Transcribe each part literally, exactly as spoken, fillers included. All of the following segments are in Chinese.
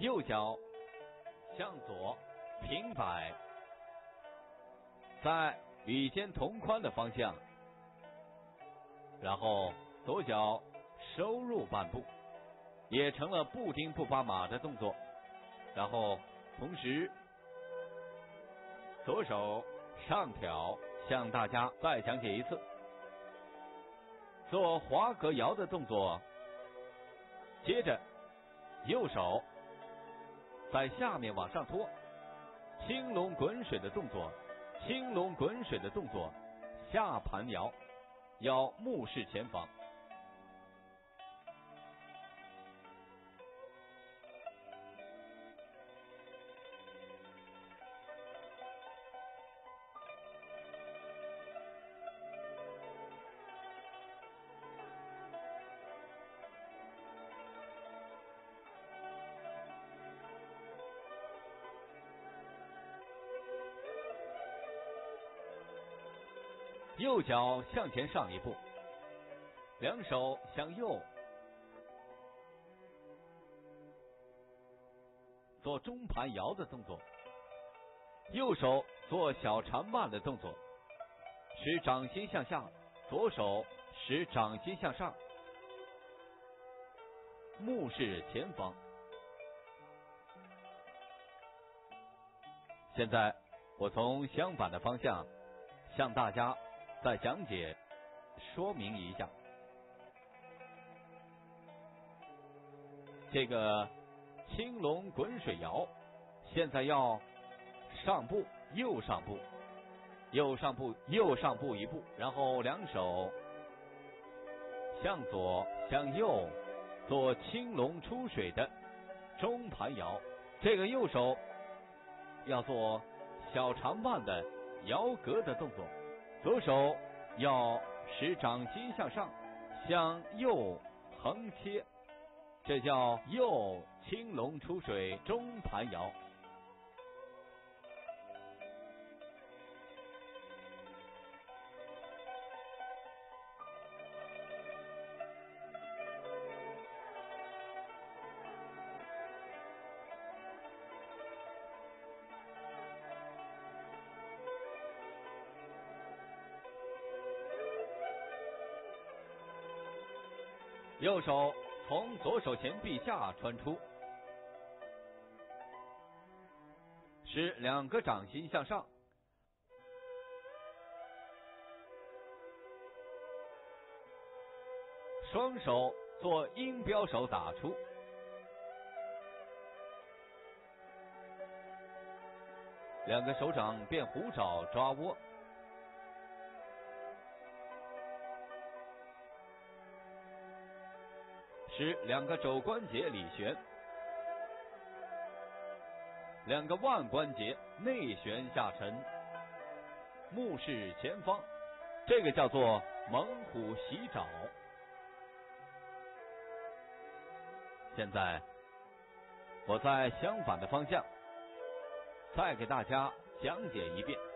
右脚向左平摆，在与肩同宽的方向，然后左脚收入半步，也成了布丁不发马的动作。然后同时左手上挑，向大家再讲解一次做滑格摇的动作。接着右手在下面往上托，青龙滚水的动作，青龙滚水的动作，下盘摇，要目视前方。右脚向前上一步，两手向右做中盘摇的动作，右手做小长腕的动作，使掌心向下，左手使掌心向上，目视前方。现在我从相反的方向向大家再讲解说明一下，这个青龙滚水摇，现在要上步，右上步，右上步，右上步一步，然后两手向左向右做青龙出水的中盘摇。这个右手要做小长腕的摇格的动作，左手要使掌心向上，向右横切，这叫右青龙出水中盘摇。右手从左手前臂下穿出，使两个掌心向上，双手做鹰标手打出，两个手掌变虎爪抓握，使两个肘关节里旋，两个腕关节内旋下沉，目视前方，这个叫做猛虎袭爪。现在我在相反的方向再给大家讲解一遍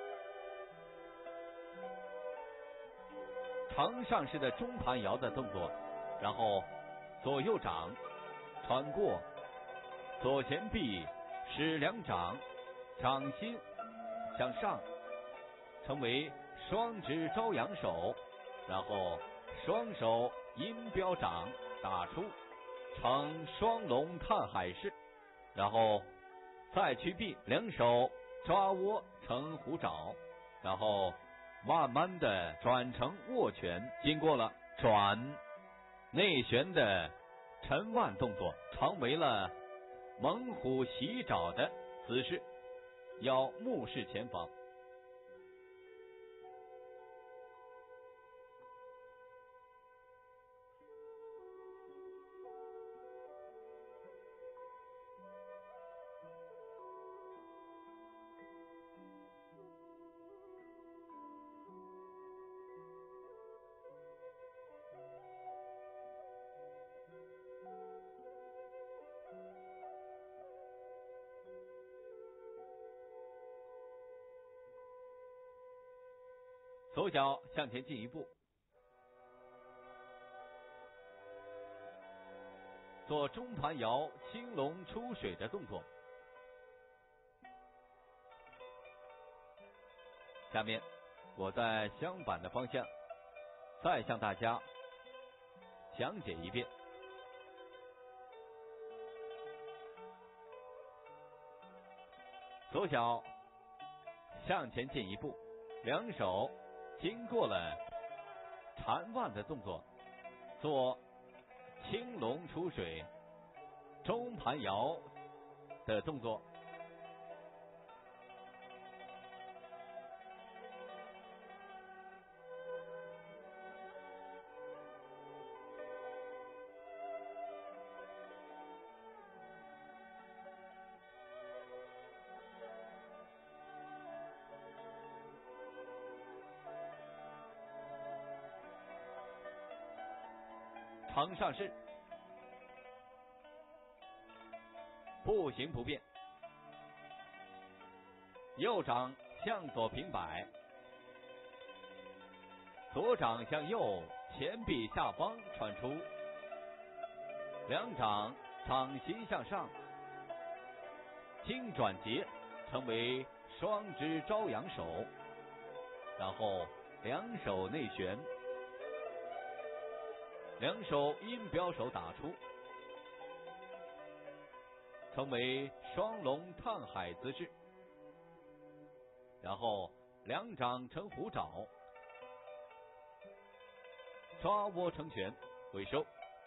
长上式的中盘摇的动作，然后左右掌穿过左前臂，使两掌掌心向上，成为双指朝阳手，然后双手阴标掌打出，呈双龙看海式，然后再屈臂，两手抓握成虎爪，然后慢慢的转成握拳，经过了转内旋的沉腕动作，成为了猛虎袭爪的姿势，要目视前方。左脚向前进一步， 做中盘摇青龙出水的动作。下面我在相反的方向再向大家讲解一遍。左脚向前进一步，两手经过了缠腕的动作，做青龙出水中盘摇的动作。承上式，步行不变，右掌向左平摆，左掌向右前臂下方传出，两掌掌心向上，经转结成为双指朝阳手，然后两手内旋，两手音标手打出，成为双龙探海姿势，然后两掌成虎爪，抓握成拳，回收，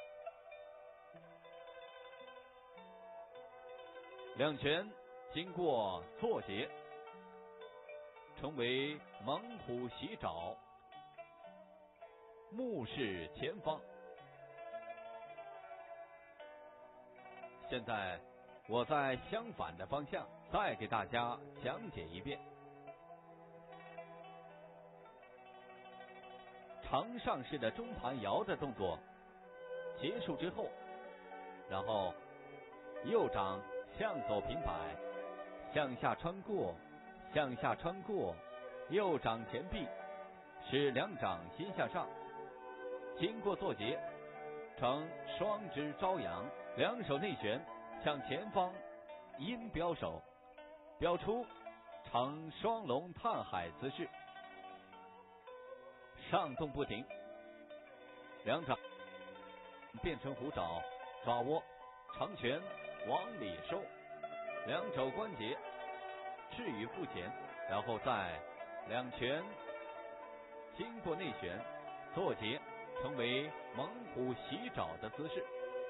两拳经过错节，成为猛虎袭爪，目视前方。现在我在相反的方向再给大家讲解一遍。承上式的中盘摇的动作结束之后，然后右掌向左平摆，向下穿过，向下穿过，右掌前臂，使两掌心向上，经过坐结呈双指朝阳，两手内旋向前方，音标手，标出呈双龙探海姿势，上动不停，两掌变成虎爪，抓握成拳往里收，两肘关节置于腹前，然后再两拳经过内旋坐结，成为猛虎袭爪的姿势。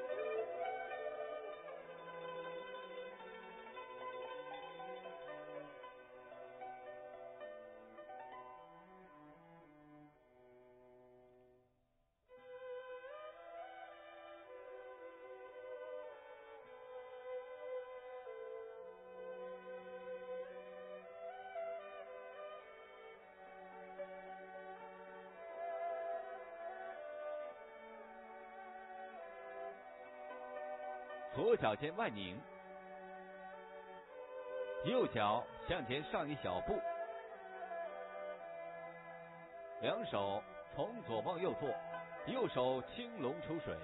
左脚尖外拧，右脚向前上一小步，两手从左往右做，右手青龙出水，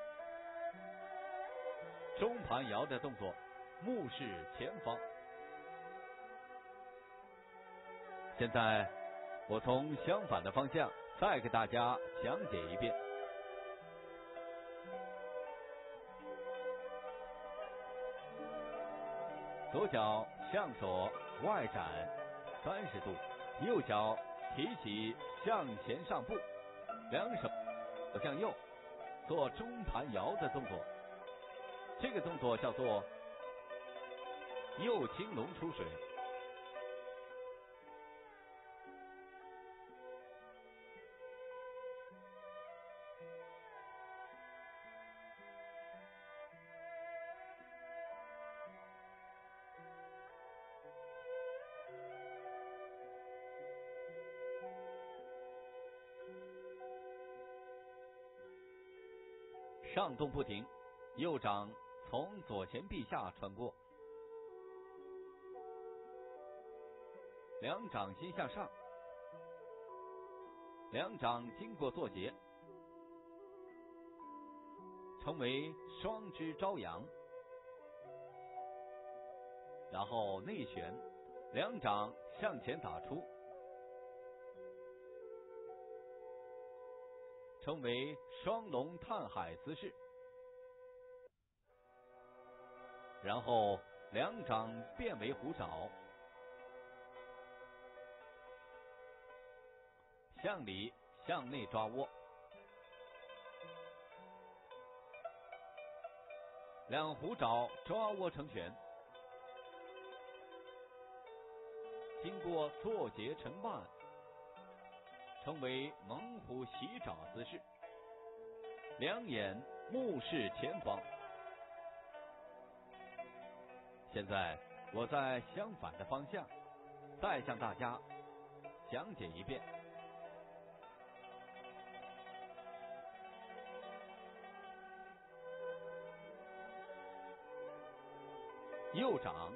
中盘摇的动作，目视前方。现在我从相反的方向再给大家讲解一遍。左脚向左外展三十度，右脚提起向前上步，两手向右做中盘摇的动作。这个动作叫做右青龙出水。上动不停，右掌从左前臂下穿过，两掌心向上，两掌经过坐结， 称为双之朝阳，然后内旋，两掌向前打出，称为双龙探海姿势，然后两掌变为虎爪，向里向内抓握，两虎爪抓握成拳，经过错节成腕，称为猛虎袭爪姿势，两眼目视前方。现在我在相反的方向再向大家讲解一遍。右掌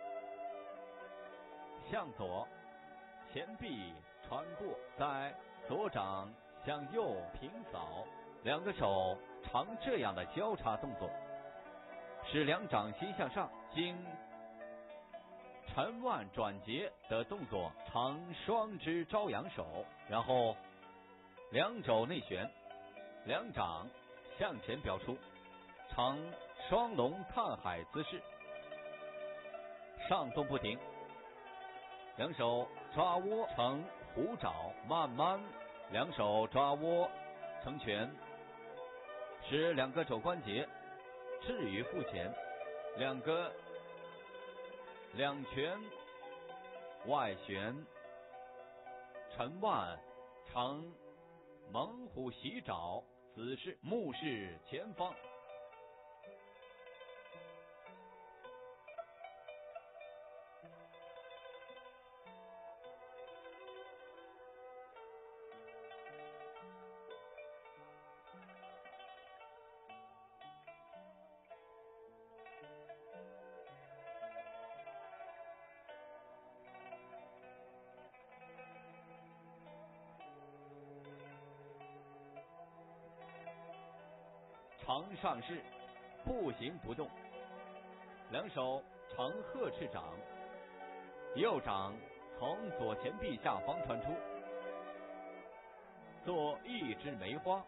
向左，前臂穿过，在左掌向右平扫，两个手呈这样的交叉动作，使两掌心向上，经沉腕转结的动作呈双之朝阳手，然后两肘内旋，两掌向前表出，呈双龙探海姿势，上动不停，两手抓握成虎爪，慢慢两手抓握成拳，使两个肘关节置于腹前，两个两拳外旋，沉腕呈猛虎袭爪姿势，目视前方。呈上势，步行不动，两手呈鹤翅掌，右掌从左前臂下方传出，做一枝梅花，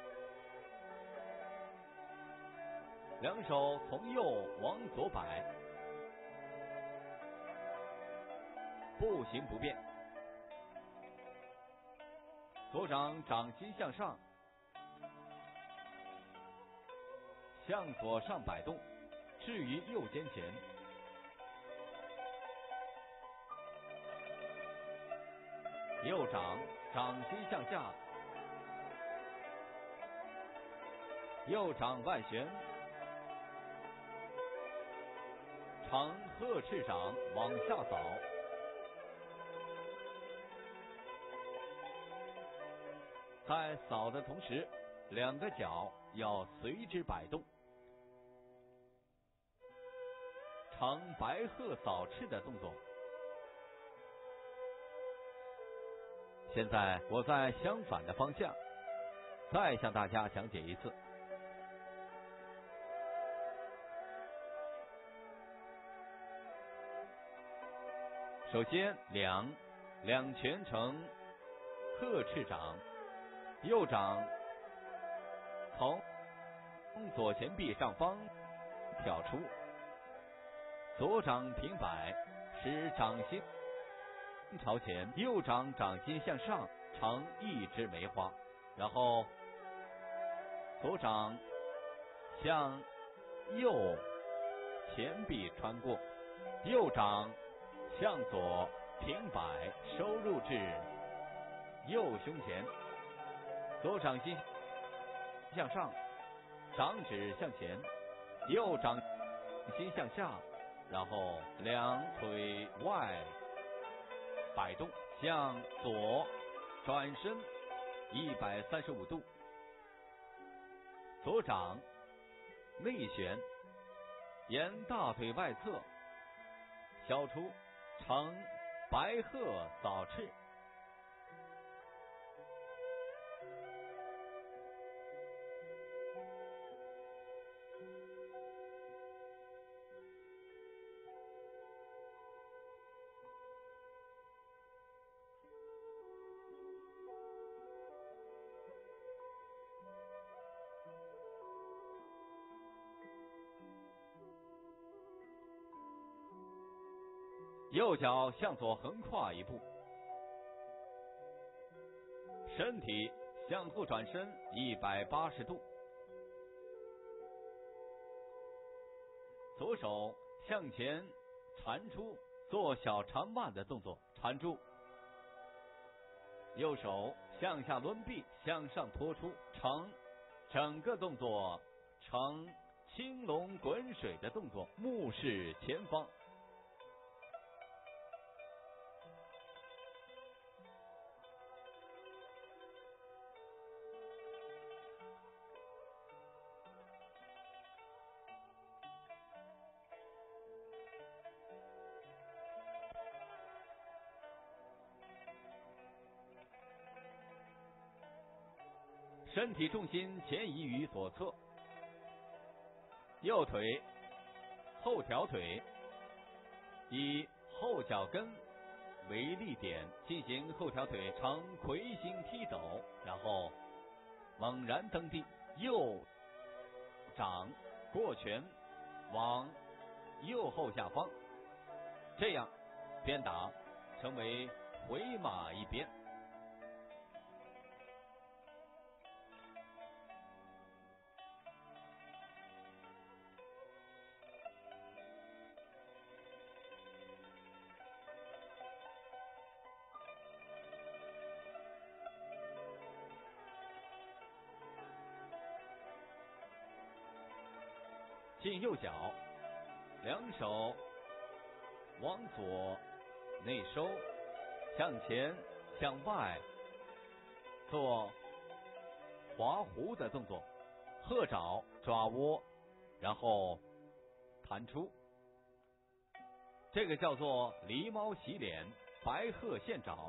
两手从右往左摆，步行不变，左掌掌心向上，向左上摆动，置于右肩前，右掌掌心向下，右掌外旋，呈鹤翅掌往下扫，在扫的同时，两个脚要随之摆动，呈白鹤扫翅的动作。现在我在相反的方向再向大家讲解一次。首先，两两拳呈鹤翅掌，右掌从左前臂上方挑出，左掌平摆，使掌心朝前，右掌掌心向上，呈一枝梅花，然后左掌向右前臂穿过，右掌向左平摆，收入至右胸前，左掌心向上，掌指向前，右掌心向下，然后两腿外摆动，向左转身一百三十五度，左掌内旋，沿大腿外侧消出，呈白鹤扫翅。 右脚向左横跨一步，身体向后转身一百八十度，左手向前缠出，做小长腕的动作，缠住。右手向下抡臂，向上拖出，成整个动作呈青龙滚水的动作，目视前方。身体重心前移于左侧，右腿后条腿以后脚跟为力点，进行后条腿呈魁形踢走，然后猛然蹬地，右掌过拳往右后下方，这样鞭打成为回马一鞭。进右脚，两手往左内收，向前向外做滑弧的动作，鹤爪爪窝，然后弹出，这个叫做狸猫洗脸，白鹤现爪。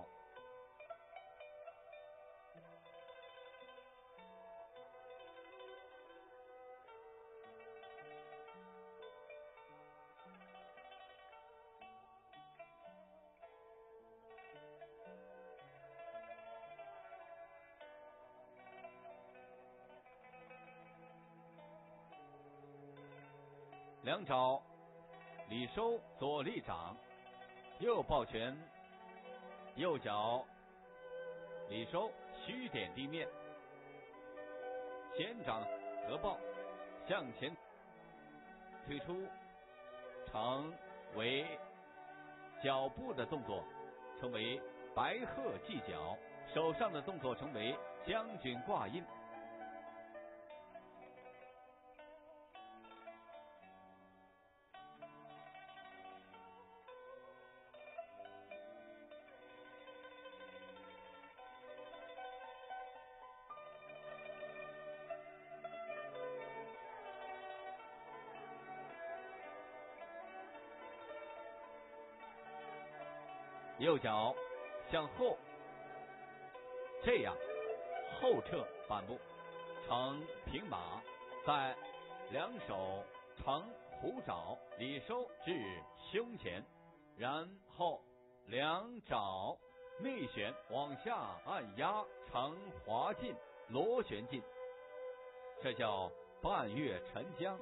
两爪里收左立掌，右抱拳，右脚里收虚点地面，前掌合抱向前推出，成为脚步的动作，称为白鹤系脚，手上的动作称为将军挂印。右脚向后，这样后撤半步，呈平马，在两手呈虎爪里收至胸前，然后两爪内旋往下按压，呈滑进螺旋进，这叫半月沉江。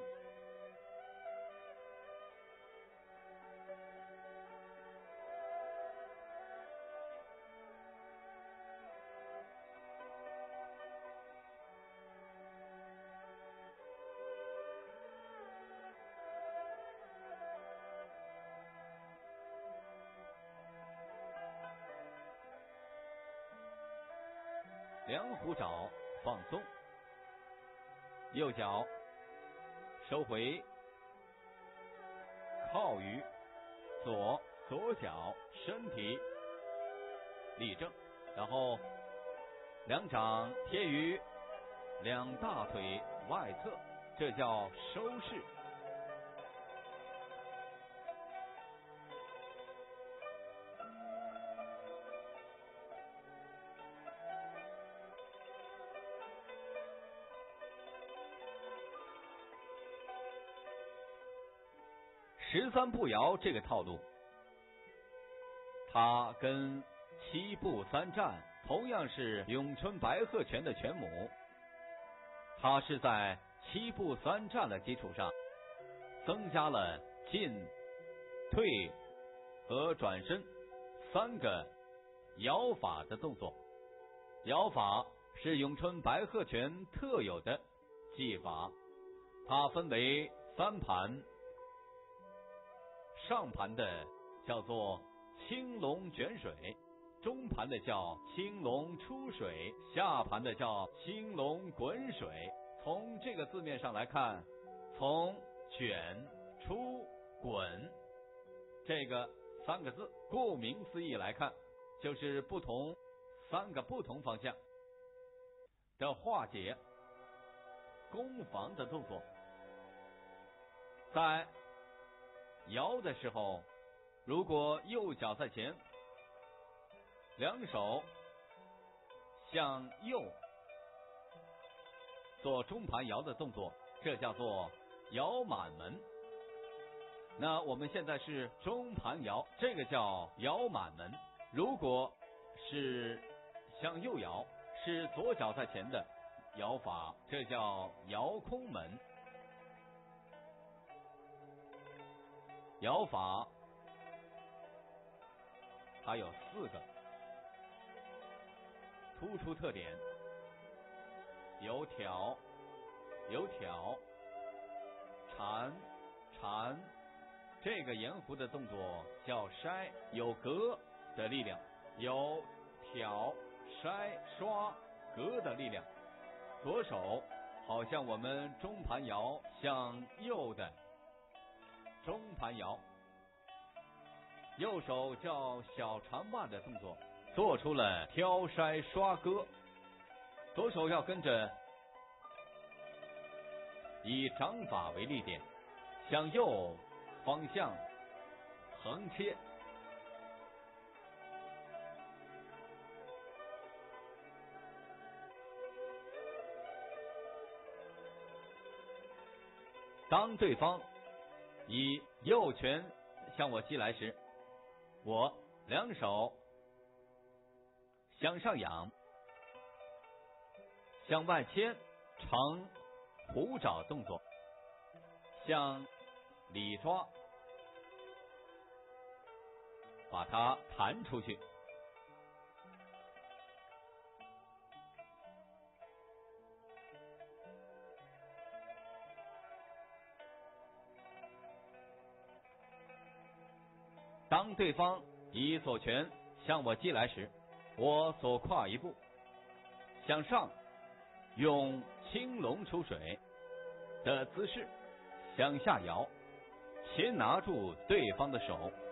两虎爪放松，右脚收回，靠于左，左脚身体立正，然后两掌贴于两大腿外侧，这叫收势。十三步摇这个套路，它跟七步三战同样是咏春白鹤拳的拳母，它是在七步三战的基础上增加了进、退、 和转身三个摇法的动作。摇法是咏春白鹤拳特有的技法，它分为三盘，上盘的叫做青龙卷水，中盘的叫青龙出水，下盘的叫青龙滚水。从这个字面上来看，从卷、出、滚这个三个字，顾名思义来看，就是不同三个不同方向的化解攻防的动作。在摇的时候，如果右脚在前，两手向右做中盘摇的动作，这叫做摇满门。那我们现在是中盘摇，这个叫摇满门。如果是向右摇，是左脚在前的摇法，这叫摇空门。摇法它有四个突出特点，有挑、有挑、缠、缠。这个沿弧的动作叫筛，有格的力量，有挑、筛、刷、格的力量。左手好像我们中盘摇向右的中盘摇，右手叫小长腕的动作，做出了挑、筛、刷、割。左手要跟着以掌法为力点，向右方向横切。当对方以右拳向我击来时，我两手向上仰，向外牵，呈虎爪动作，向里抓，把它弹出去。当对方以左拳向我击来时，我左跨一步，向上用青龙出水的姿势向下摇，先拿住对方的手，